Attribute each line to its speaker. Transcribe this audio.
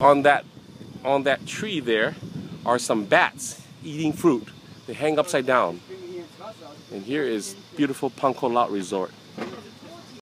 Speaker 1: on that tree there are some bats eating fruit. They hang upside down. And here is beautiful Pangkor Laut Resort.